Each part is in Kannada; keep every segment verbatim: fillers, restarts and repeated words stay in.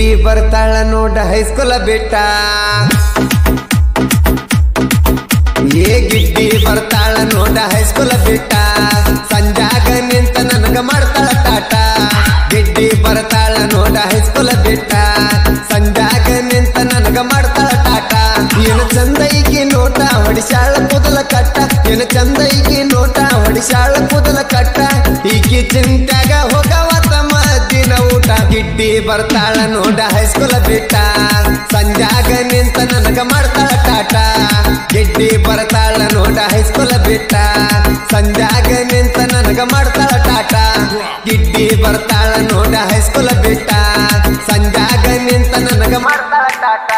ಗಿಡ್ಡಿ ಬರ್ತಾಳ ನೋಡ ಹೈಸ್ಕೂಲ ಬಿಟ್ಟ ಏ ಗಿಡ್ಡಿ ಬರ್ತಾಳ ನೋಡ ಹೈಸ್ಕೂಲ ಬಿಟ್ಟ ಸಂಜಾಗ ನಿಂತ ನನಗ ಮಾಡ್ತಾಳ ಟಾಟ ಗಿಡ್ಡಿ ಬರ್ತಾಳ ನೋಡ ಹೈಸ್ಕೂಲ ಬಿಟ್ಟ ಸಂಜಾಗ ನಿಂತ ನನಗ ಮಾಡ್ತಾಳ ಟಾಟ ಏನು ಚಂದ ಈಕಿ ನೋಟ ಹೊಡಿಸಾಳ ಕೂದಲ ಕಟ್ಟ ಏನು ಚಂದ ಈಕಿ ನೋಟ ಹೊಡಿಸಾಳ ಕೂದಲ ಕಟ್ಟ ಈಕಿ ಚಿಂತ್ಯಾಗ ಹೋಗವ ತಮ್ಮ ದಿನ ಊಟ ಗಿಡ್ಡಿ ಬರ್ತಾಳ ನೋಡ ಹೈಸ್ಕೂಲ ಬಿಟ್ಟ ಸಂಜಾಗ ನಿಂತ ನನಗ ಮಾಡ್ತಾಳ ಟಾಟ ಗಿಡ್ಡಿ ಬರ್ತಾಳ ನೋಡ ಹೈಸ್ಕೂಲ ಬಿಟ್ಟ ಸಂಜಾಗ ನಿಂತ ನನಗ ಮಾಡ್ತಾಳ ಟಾಟ ಗಿಡ್ಡಿ ಬರ್ತಾಳ ನೋಡ ಹೈಸ್ಕೂಲ ಬಿಟ್ಟ ಸಂಜಾಗ ನಿಂತ ನನಗ ಮಾಡ್ತಾಳ ಟಾಟ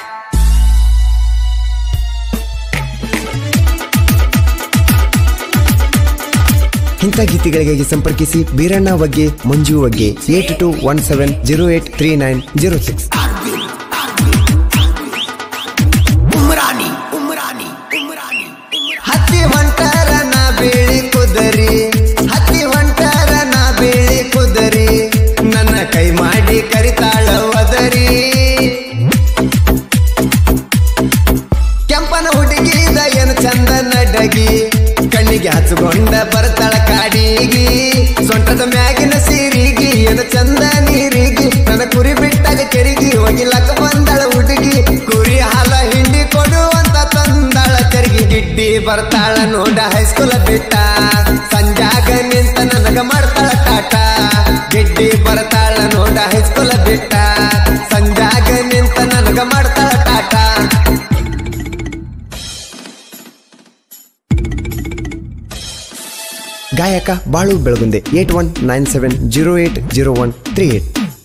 ಇಂಥ ಗೀತೆಗಳಿಗಾಗಿ ಸಂಪರ್ಕಿಸಿ Beeranna Vagge Manju Vagge eight two one seven zero eight three nine zero six ಹತ್ತಿ ಹೊಂಟಾರ ನಾ ಬೇಳಿ ಕುದರಿ ಹತ್ತಿ ಹೊಂಟಾರ ನಾ ಬೇಳಿ ಕುದರಿ ನನ್ನ ಕೈ ಮಾಡಿ ಕರಿತಾಳ ಒದರಿ ಕೆಂಪನ ಹುಡುಗಿದ ಏನು ಚಂದ ನಡಗಿ ಕಣ್ಣಿಗೆ ಹಚ್ಕೊಂಡ ಬರ್ತಾಳ ಕಾಡಿಗಿ ಸೊಂಟದ ಮ್ಯಾಗಿನ ಸೀರಿಗಿ ಏನು ಚಂದ ನೀರಿಗಿ ನನ್ನ ಕುರಿ ಬಿಟ್ಟಾಗ ಕೆರಿಗಿ ಹೋಗಿಲಕ ಬಂದಾಳ ಹುಡುಗಿ ಕುರಿ ಹಾಲ ಹಿಂಡಿ ಕೊಡುವಂತ ತಂದಾಳ ತೆರಿಗೆ ಗಿಡ್ಡಿ ಬರ್ತಾಳ ನೋಡ ಹೈಸ್ಕೂಲ ಬಿಟ್ಟ ಸಂಜಾಗ ನಿಂತ ನನಗ ಮಾಡ್ತಾಳ ಟಾಟ ಗಿಡ್ಡಿ ಬರ್ತಾಳ ನೋಡ ಹೈಸ್ಕೂಲ ಬಿಟ್ಟ ಸಂಜಾಗ ನಿಂತ ನನಗ ಮಾಡ್ತಾಳ ಟಾಟ ಗಾಯಕ Balu Belagunde eight one nine seven zero eight zero one three eight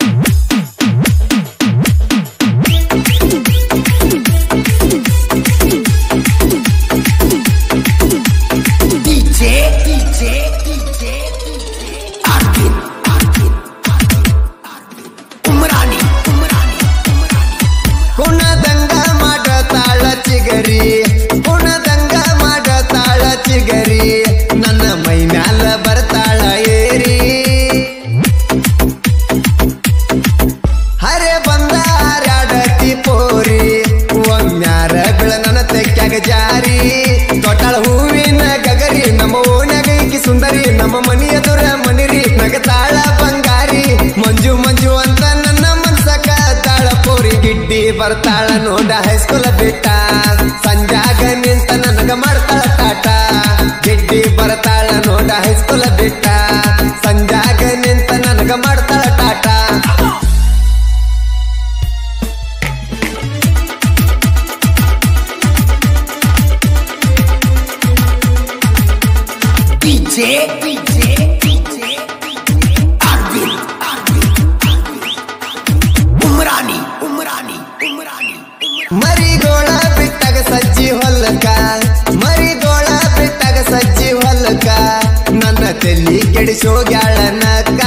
ಕುಣದಂಗ ಮಾಡತಾಳ ಚಿಗರಿ ಕುಣದಂಗ ಮಾಡತಾಳ ಚಿಗರಿ ನನ್ನ ಮೈ ಮ್ಯಾಲ ಬರ್ತಾಳ ಏರಿ ಹರೆ ಬಂದ ಹಾರಾಡತಿ ಪೋರಿ ಒಮ್ಮ್ಯಾರ ಬೆಳ ನನ್ನ ತೆಕ್ಕಾಗ ಜಾರಿ ತೊಟಾಳ ಹೂವಿನ ಗಗರಿ ನಮ್ಮ ಓಣ್ಯಾಗ ಈಕಿ ಸುಂದರಿ ನಮ್ಮ ಮನಿ ಎದುರ ಮನಿರಿ ನಗತಾಳ ಬಂಗಾರಿ ಮಂಜು ಮಂಜು ಅಂತ ನನ್ನ ಮನ್ಸಕ ತಾಳ ಪೋರಿ ಗಿಡ್ಡಿ ಬರ್ತಾಳ ನೋಡ ಹೈಸ್ಕೂಲ ಬಿಟ್ಟ ಸಂಜಾಗ ನಿಂತ ನನಗ ಮಾಡ್ತಾಳ ಟಾಟ ಗಿಡ್ಡಿ ಬರ್ತಾಳ ನೋಡ ಹೈಸ್ಕೂಲ ಬಿಟ್ಟ ಸಂಜಾಗ ನಿಂತ ನನಗ ಮಾಡ್ತಾಳ ಟಾಟ ಮರಿಗೋಳ ಬಿಟ್ಟಾಗ ಸಜ್ಜಿ ಹೊಲಕ ಮರಿಗೋಳ ಬಿಟ್ಟಾಗ ಸಜ್ಜಿ ಹೊಲಕ ನನ್ನ ತಲಿ ಕೆಡಿಸೋಗ್ಯಾಳ ನಕ್ಕ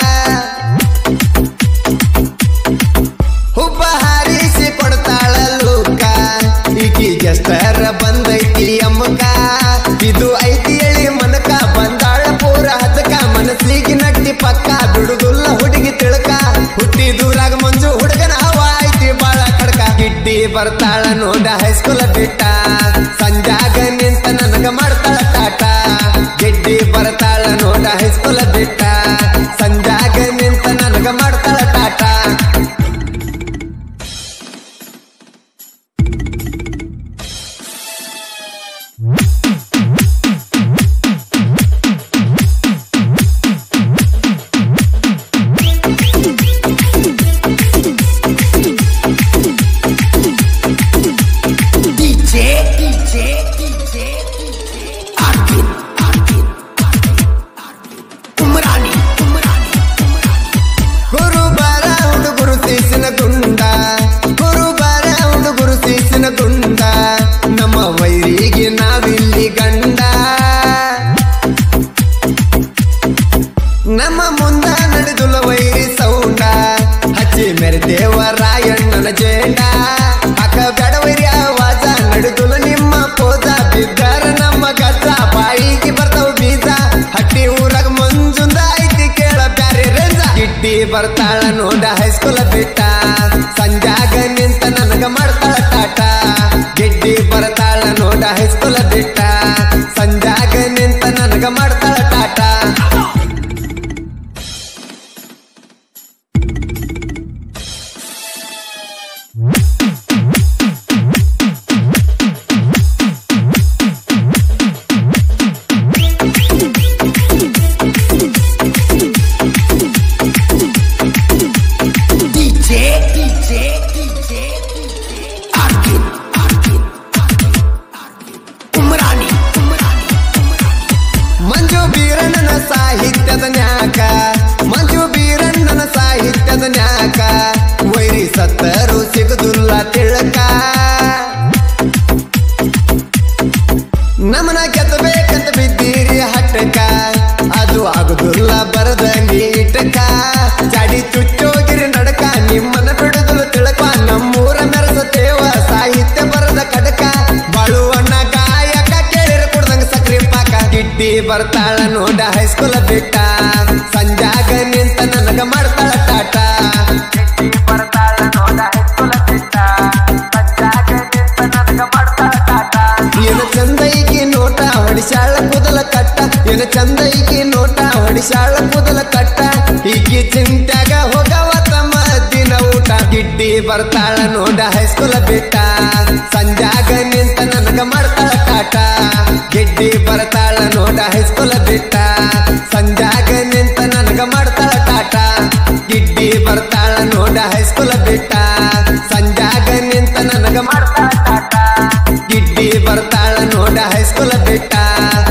ಹುಬ್ಬ ಹಾರಿಸಿ ಕೊಡ್ತಾಳ ಲೂಕ ಈಕಿಗೆಷ್ಟರ ಬಂದೈತಿ ಅಮ್ಮಕ ಇದು ಐತಿ ಎಳಿ ಮನಕ ಬಂದಾಳ ಪೂರ ಹದಕ ಮನಸ್ಸಿಗೆ ನಟ್ಟಿ ಪಕ್ಕ ಬಿಡುದುಲ್ಲ ಹುಡುಗಿ ತಿಳ್ಕ ಹುಟ್ಟಿ ದೂರಾಗ ಮಂಜು ಹುಡುಗನ ಹವ ಐತಿ ಬಾಳ ಕಡ್ಕ ಗಿಡ್ಡಿ ಬರ್ತಾಳ ನೋಡ ಹೈಸ್ಕೂಲ ಬಿಟ್ಟ ಸಂಜಾಗ ನಿಂತ ನನಗ ಮಾಡ್ತಾಳ ಟಾಟ ಗಿಡ್ಡಿ ಬರ್ತಾಳ ನೋಡ ಹೈಸ್ಕೂಲ ಬಿಟ್ಟ ಸಂಜಾಗ ನಿಂತ ನನಗ ಮಾಡ್ತಾಳ ಟಾಟ ನಮ್ಮ ವೈರಿಗೆ ನಾವಿಲ್ಲಿ ಗಂಡ ನಮ್ಮ ಮುಂದ ನಡೆದುಲ ವೈರಿ ಸೌಂಡ ಹಚ್ಚಿ ಮೆರೆದೇವ ರಾಯಣ್ಣನ ಜೇಂಡ ಅಕ್ಕ ಬೇಡ ವೈರಿ ಆವಾಜ ನಡೆದುಲ ನಿಮ್ಮ ಪೋದ ನಿಂತರು ಸಿಗುದಿಲ್ಲ ತಿಳಕ ನಮನ ಗೆದ್ದಬೇಕಂತ ಬಿದ್ದೀರಿ ಹಟ್ಟಕ ಅದು ಆಗುದಿಲ್ಲ ಬರದ ನೀಟಕ ಜಾಡಿ ಚುಚ್ಚೋಗಿರಿ ನಡಕ ನಿಮ್ಮನ್ನ ಬಿಡುದಿಲ್ಲ ತಿಳಕ ನಮ್ಮೂರ ಮೆರೆಸತೇವ ಸಾಹಿತ್ಯ ಬರದ ಕಡಕ ಬಾಳುವಣ್ಣ ಗಾಯಕ ಕೇಳಿರ ಕುಡ್ದಂಗ ಸಕ್ರಿ ಪಾಕ ಗಿಡ್ಡಿ ಬರ್ತಾಳ ನೋಡ ಹೈಸ್ಕೂಲ ಬಿಟ್ಟ ಸಂಜಾಗ ನಿಂತ ನನಗ ಮಾಡ್ತಾಳ ಟಾಟ ಬರ್ತಾಳ ನೋಡ ಹೈಸ್ಕೂಲ ಬಿಟ್ಟ ಸಂಜಾಗ ನಿಂತ ನನಗ ಮಾಡ್ತಾಳ ಟಾಟ ಏನ ಚಂದ ಈಕಿ ನೋಟ ಹೊಡಿಸಾಳ ಕೂದಲ ಕಟ್ಟ ಏನ ಚಂದ ಈಕಿ ನೋಟ ಹೊಡಿಸಾಳ ಕೂದಲ ಕಟ್ಟ ಈಕಿ ಚಿಂತ್ಯಾಗ ಹೋಗವ ತಮ್ಮ ದಿನ ಊಟ ಗಿಡ್ಡಿ ಬರ್ತಾಳ ನೋಡ ಹೈಸ್ಕೂಲ ಬಿಟ್ಟ ಸಂಜಾಗ ನಿಂತ ನನಗ ಮಾಡ್ತಾಳ ಟಾಟ ಗಿಡ್ಡಿ ಬರ್ತಾಳ ನೋಡ ಹೈಸ್ಕೂಲ ಬಿಟ್ಟ ಸಂಜಾಗ ನಿಂತ ನನಗ ಮಾಡ್ತಾಳ ಟಾಟ ಗಿಡ್ಡಿ ಬರ್ತಾಳ ನೋಡ ಹೈಸ್ಕೂಲ ಬಿಟ್ಟ ಸಂಜಾಗ ನಿಂತ ನನಗ ಮಾಡ್ತಾಳ ಟಾಟ ಗಿಡ್ಡಿ ಬರ್ತಾಳ ನೋಡ ಹೈಸ್ಕೂಲ ಬಿಟ್ಟ